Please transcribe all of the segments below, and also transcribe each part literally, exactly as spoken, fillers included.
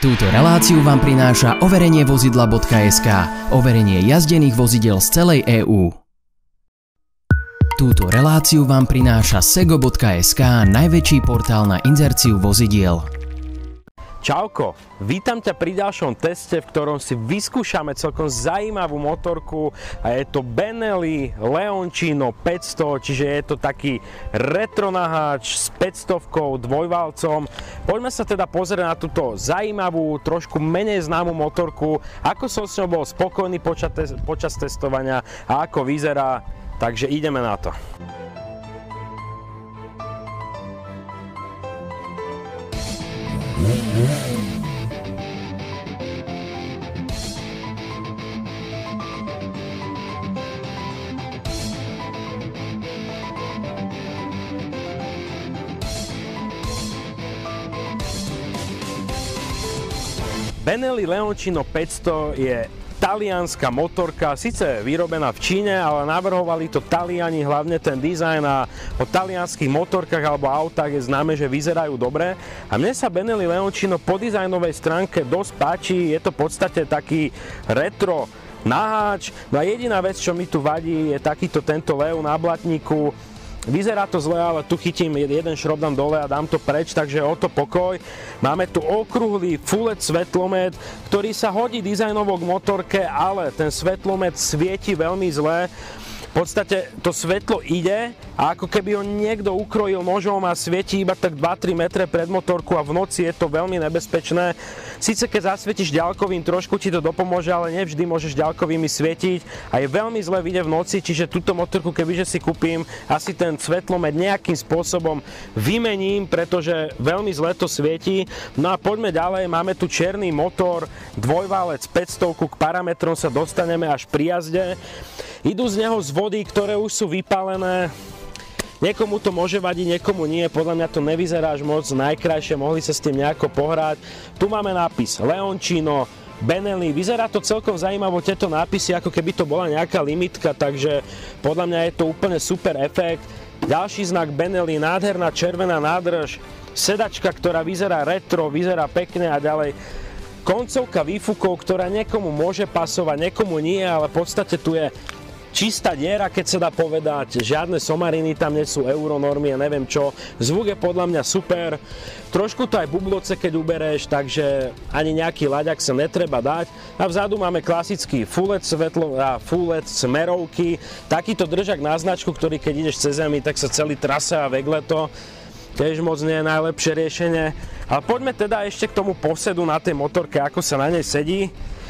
Túto reláciu vám prináša overenie vozidla bodka es ká, overenie jazdených vozidiel z celej EÚ. Túto reláciu vám prináša sego bodka es ká, najväčší portál na inzerciu vozidiel. Čauko, vítam ťa pri ďalšom teste, v ktorom si vyskúšame celkom zaujímavú motorku a je to Benelli Leoncino päťsto, čiže je to taký retro naháč s päťstovkou, dvojvalcom. Poďme sa teda pozrieť na túto zaujímavú, trošku menej známu motorku, ako som s ňou bol spokojný počas, počas testovania a ako vyzerá, takže ideme na to. Benelli Leoncino päťsto je talianska motorka, síce vyrobená v Číne, ale navrhovali to Taliani, hlavne ten dizajn, a o talianských motorkách alebo autách je známe, že vyzerajú dobre. A mne sa Benelli Leoncino po dizajnovej stránke dosť páči, je to v podstate taký retro naháč. No a jediná vec, čo mi tu vadí, je takýto tento lev na blatníku. Vyzerá to zle, ale tu chytím jeden šrob dám dole a dám to preč, takže o to pokoj. Máme tu okrúhly full el é dé svetlomet, ktorý sa hodí dizajnovo k motorke, ale ten svetlomet svieti veľmi zle. V podstate to svetlo ide a ako keby ho niekto ukrojil nožom a svieti iba tak dva tri metre pred motorku a v noci je to veľmi nebezpečné. Síce keď zasvietíš ďalkovým, trošku ti to dopomôže, ale nevždy môžeš ďalkovými svietiť a je veľmi zle vidieť v noci, čiže túto motorku kebyže si kúpim, asi ten svetlomet nejakým spôsobom vymením, pretože veľmi zle to svieti. No a poďme ďalej, máme tu černý motor, dvojvalec päťsto, k parametrom sa dostaneme až pri jazde. Idú z neho z vody, ktoré už sú vypálené. Niekomu to môže vadiť, niekomu nie. Podľa mňa to nevyzerá až moc najkrajšie, mohli sa s tým nejako pohrať. Tu máme nápis Leoncino, Benelli. Vyzerá to celkom zaujímavo, tieto nápisy, ako keby to bola nejaká limitka, takže podľa mňa je to úplne super efekt. Ďalší znak Benelli, nádherná červená nádrž, sedačka, ktorá vyzerá retro, vyzerá pekne a ďalej. Koncovka výfukov, ktorá niekomu môže pasovať, niekomu nie, ale v podstate tu je čistá diera, keď sa dá povedať, žiadne somariny tam nie sú, euronormy a neviem čo. Zvuk je podľa mňa super, trošku to aj bubloce, keď ubereš, takže ani nejaký laďak sa netreba dať. A vzadu máme klasický full el é dé svetlo a full el é dé smerovky, takýto držak na značku, ktorý keď ideš cez zemi, tak sa celý trase a vegle to. Tiež moc nie je najlepšie riešenie. Ale poďme teda ešte k tomu posedu na tej motorke, ako sa na nej sedí.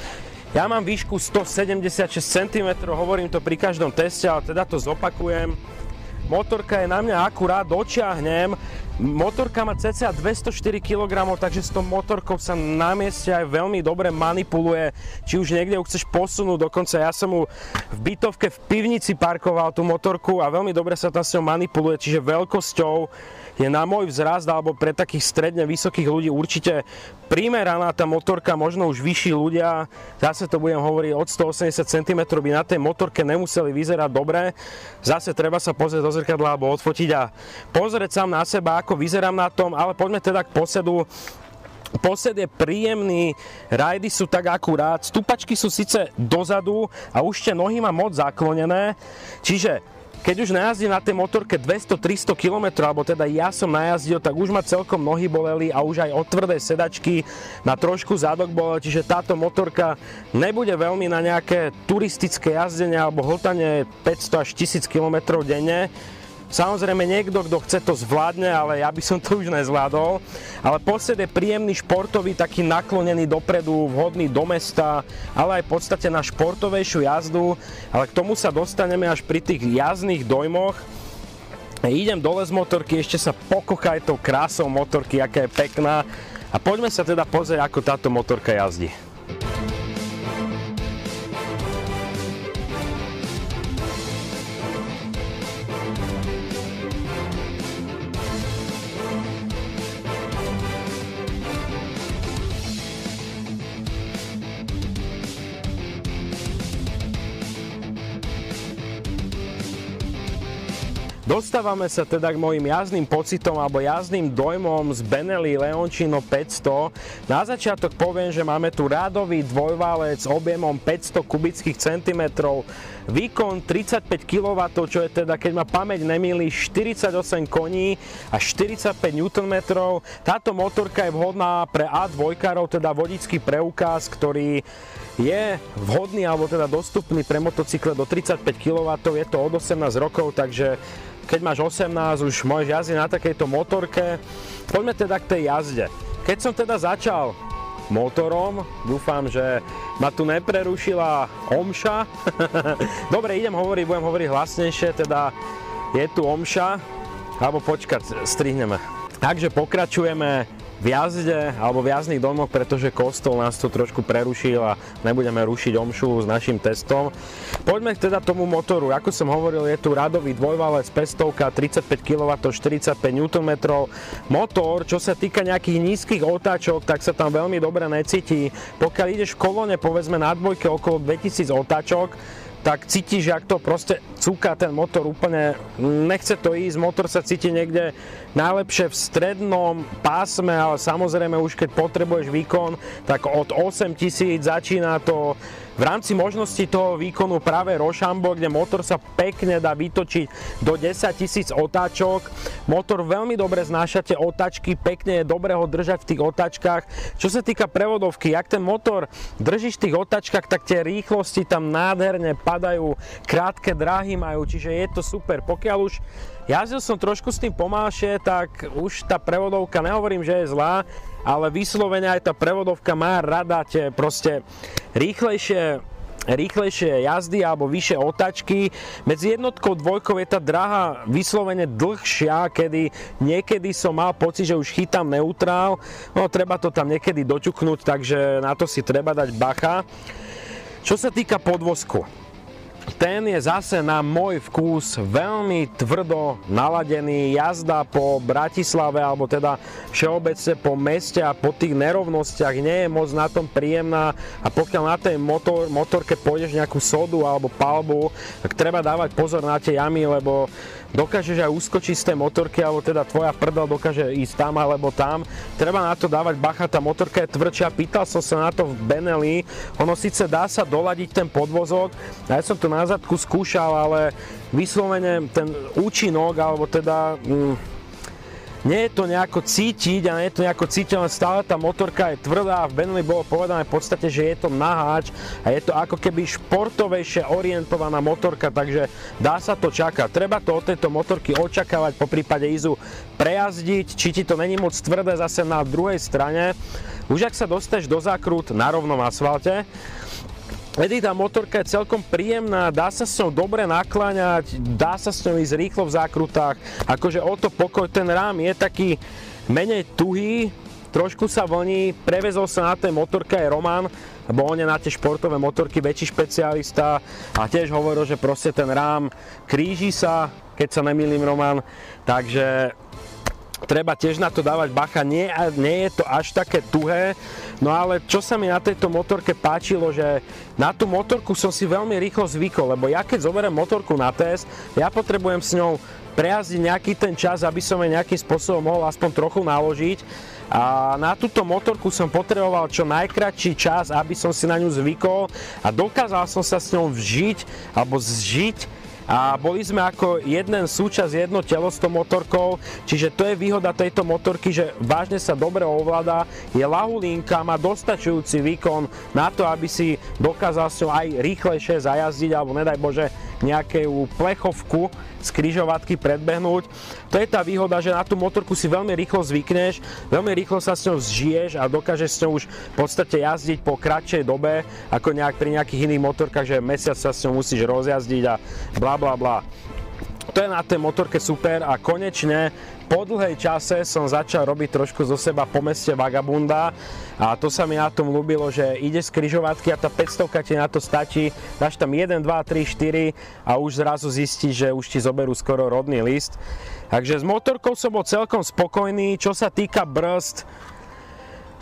Ja mám výšku stosedemdesiatšesť centimetrov, hovorím to pri každom teste, ale teda to zopakujem. Motorka je na mňa akurát, dočiahnem. Motorka má cca dvestoštyri kilogramov, takže s tou motorkou sa na mieste aj veľmi dobre manipuluje. Či už niekde ju chceš posunúť, dokonca ja som ju v bytovke v pivnici parkoval tú motorku a veľmi dobre sa tam s ňou manipuluje, čiže veľkosťou je na môj vzrast alebo pre takých stredne vysokých ľudí určite primeraná tá motorka, možno už vyšší ľudia, zase to budem hovoriť, od stoosemdesiat centimetrov by na tej motorke nemuseli vyzerať dobre. Zase treba sa pozrieť do zrkadla alebo odfotiť a pozrieť sám na seba, ako vyzerám na tom, ale poďme teda k posedu. Posed je príjemný, rajdy sú tak akurát, stupačky sú síce dozadu a už tie nohy mám moc zaklonené, čiže keď už najazdím na tej motorke dvesto tristo kilometrov, alebo teda ja som najazdil, tak už ma celkom nohy boleli a už aj od tvrdej sedačky na trošku zadok bolel, čiže táto motorka nebude veľmi na nejaké turistické jazdenie alebo hltanie päťsto až tisíc kilometrov denne. Samozrejme niekto, kto chce, to zvládne, ale ja by som to už nezvládol. Ale posed je príjemný, športový, taký naklonený dopredu, vhodný do mesta, ale aj v podstate na športovejšiu jazdu. Ale k tomu sa dostaneme až pri tých jazdných dojmoch. Idem dole z motorky, ešte sa pokokaj tou krásou motorky, aká je pekná. A poďme sa teda pozrieť, ako táto motorka jazdí. Dostávame sa teda k mojim jazdným pocitom alebo jazdným dojmom z Benelli Leoncino päťsto. Na začiatok poviem, že máme tu rádový dvojválec s objemom päťsto kubických centimetrov, výkon tridsaťpäť kilowattov, čo je teda, keď ma pamäť nemýli, štyridsaťosem koní a štyridsaťpäť newtonmetrov. Táto motorka je vhodná pre á dva-károv, teda vodičský preukaz, ktorý je vhodný alebo teda dostupný pre motocykle do tridsaťpäť kilowattov. Je to od osemnásť rokov, takže keď máš osemnásť, už môžeš jazdiť na takejto motorke. Poďme teda k tej jazde. Keď som teda začal motorom, dúfam, že ma tu neprerušila omša. Dobre, idem hovoriť, budem hovoriť hlasnejšie, teda je tu omša, alebo počkať, strihneme. Takže pokračujeme v jazde alebo v jazdných domoch, pretože kostol nás to trošku prerušil a nebudeme rušiť omšu s našim testom. Poďme teda tomu motoru. Ako som hovoril, je tu radový dvojválec päťsto, tridsaťpäť kilowattov, štyridsaťpäť newtonmetrov. Motor, čo sa týka nejakých nízkych otáčok, tak sa tam veľmi dobre necíti. Pokiaľ ideš v kolóne, povedzme na dvojke okolo dvetisíc otáčok, tak cítiš, jak to proste cúka ten motor úplne, nechce to ísť, motor sa cíti niekde najlepšie v strednom pásme, ale samozrejme už keď potrebuješ výkon, tak od osem tisíc začína to v rámci možností toho výkonu práve Rochambeau, kde motor sa pekne dá vytočiť do desaťtisíc otáčok. Motor veľmi dobre znáša tie otáčky, pekne je dobre ho držať v tých otáčkach. Čo sa týka prevodovky, jak ten motor držíš v tých otáčkach, tak tie rýchlosti tam nádherne padajú, krátke dráhy majú, čiže je to super. Pokiaľ už jazdil som trošku s tým pomalšie, tak už tá prevodovka, nehovorím, že je zlá, ale vyslovene aj tá prevodovka má rada tie proste rýchlejšie, rýchlejšie jazdy alebo vyššie otáčky. Medzi jednotkou a dvojkou je tá dráha vyslovene dlhšia, kedy niekedy som mal pocit, že už chytám neutrál. No treba to tam niekedy doťuknúť, takže na to si treba dať bacha. Čo sa týka podvozku, ten je zase na môj vkus veľmi tvrdo naladený. Jazda po Bratislave, alebo teda všeobecne po meste a po tých nerovnostiach nie je moc na tom príjemná, a pokiaľ na tej motor, motorke pôjdeš nejakú sodu alebo palbu, tak treba dávať pozor na tie jamy, lebo dokážeš aj uskočiť z tej motorky, alebo teda tvoja prdel dokáže ísť tam alebo tam. Treba na to dávať bacha, tá motorka je tvrdšia. Pýtal som sa na to v Benelli. Ono síce dá sa doladiť ten podvozok, ja som to na zadku skúšal, ale vyslovene ten účinok, alebo teda mm, nie je to nejako cítiť a nie je to nejako cítiť, len stále tá motorka je tvrdá. V Benelli bolo povedané v podstate, že je to naháč a je to ako keby športovejšie orientovaná motorka, takže dá sa to čakať. Treba to od tejto motorky očakávať, po prípade ísť prejazdiť, či ti to není moc tvrdé zase na druhej strane. Už ak sa dostaneš do zákrut na rovnom asfalte, vtedy tá motorka je celkom príjemná, dá sa s ňou dobre nakláňať, dá sa s ňou ísť rýchlo v zákrutách, akože o to pokoj. Ten rám je taký menej tuhý, trošku sa vlní, prevezol sa na tej motorke aj Roman, lebo on je na tie športové motorky väčší špecialista a tiež hovoril, že proste ten rám kríži sa, keď sa nemýlim, Roman, takže treba tiež na to dávať bacha, nie, nie je to až také tuhé. No ale čo sa mi na tejto motorke páčilo, že na tú motorku som si veľmi rýchlo zvykol, lebo ja keď zoberiem motorku na test, ja potrebujem s ňou prejazdiť nejaký ten čas, aby som jej nejakým spôsobom mohol aspoň trochu naložiť. A na túto motorku som potreboval čo najkratší čas, aby som si na ňu zvykol a dokázal som sa s ňou vžiť alebo zžiť. A boli sme ako jeden súčasť, jedno telo s tou motorkou, čiže to je výhoda tejto motorky, že vážne sa dobre ovláda, je ľahulínka, má dostačujúci výkon na to, aby si dokázal s ňou aj rýchlejšie zajazdiť, alebo nedaj Bože nejakú plechovku z križovatky predbehnúť. To je tá výhoda, že na tú motorku si veľmi rýchlo zvykneš, veľmi rýchlo sa s ňou zžiješ a dokážeš s ňou už v podstate jazdiť po kratšej dobe, ako nejak pri nejakých iných motorkách, že mesiac sa s ňou musíš rozjazdiť a bla bla bla. To je na tej motorke super a konečne po dlhej čase som začal robiť trošku zo seba po meste vagabunda a to sa mi na tom ľúbilo, že ideš z križovatky a tá päťstovka ti na to stačí, dáš tam jeden, dva, tri, štyri a už zrazu zistíš, že už ti zoberú skoro rodný list. Takže s motorkou som bol celkom spokojný. Čo sa týka brzd,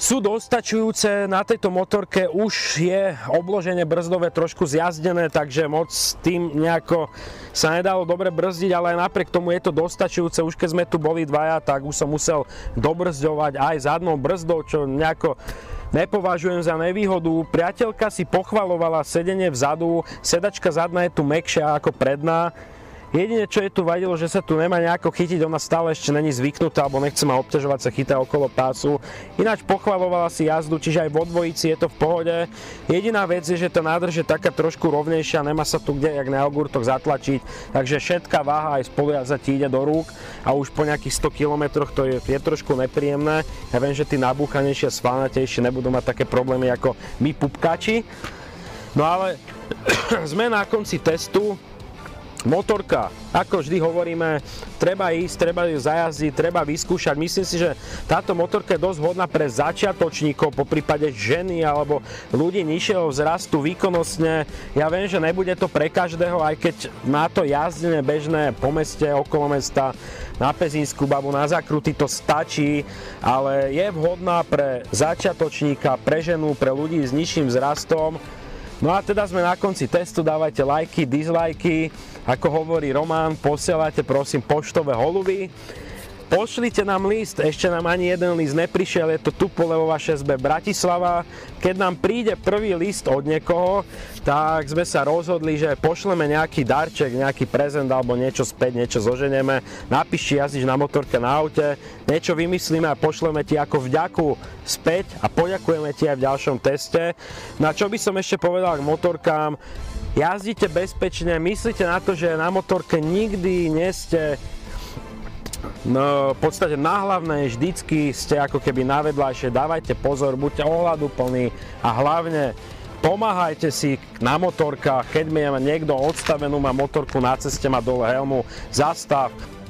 sú dostačujúce. Na tejto motorke už je obloženie brzdové trošku zjazdené, takže moc tým nejako sa nedalo dobre brzdiť, ale aj napriek tomu je to dostačujúce. Už keď sme tu boli dvaja, tak už som musel dobrzďovať aj zadnou brzdou, čo nejako nepovažujem za nevýhodu. Priateľka si pochvalovala sedenie vzadu, sedačka zadná je tu mäkšia ako predná. Jedine, čo je tu vadilo, že sa tu nemá nejako chytiť, ona stále ešte není zvyknutá, alebo nechce ma obťažovať, sa chytá okolo pásu. Ináč pochvalovala si jazdu, čiže aj vo dvojici je to v pohode. Jediná vec je, že tá nádrž je taká trošku rovnejšia, nemá sa tu kde, jak na jogurtoch, zatlačiť, takže všetká váha aj spolujazda ti ide do rúk a už po nejakých sto kilometroch to je, je trošku nepríjemné. Ja viem, že tí nabúchanejšie a svalnatejšie nebudú mať také problémy ako my pupkači. No ale sme na konci testu. Motorka, ako vždy hovoríme, treba ísť, treba ju zajazdiť, treba vyskúšať. Myslím si, že táto motorka je dosť vhodná pre začiatočníkov, po prípade ženy alebo ľudí nižšieho vzrastu výkonnostne. Ja viem, že nebude to pre každého, aj keď má to jazdenie bežné po meste, okolo mesta, na Pezínsku babu, na Zakruty to stačí, ale je vhodná pre začiatočníka, pre ženu, pre ľudí s nižším vzrastom. No a teda sme na konci testu, dávajte lajky, dislajky, ako hovorí Roman, posielajte prosím poštové holuby. Pošlite nám list, ešte nám ani jeden list neprišiel, je to Tupolevova šesť bé Bratislava. Keď nám príde prvý list od niekoho, tak sme sa rozhodli, že pošleme nejaký darček, nejaký prezent alebo niečo späť, niečo zoženieme. Napíš, či jazdíš na motorke, na aute, niečo vymyslíme a pošleme ti ako vďaku späť a poďakujeme ti aj v ďalšom teste. Na čo by som ešte povedal k motorkám, jazdite bezpečne, myslíte na to, že na motorke nikdy nie ste no, v podstate na hlavnej, vždycky ste ako keby na vedľajšie, dávajte pozor, buďte ohľaduplní a hlavne pomáhajte si na motorkách, keď má niekto odstavenú, má motorku na ceste, má dole helmu, zastav,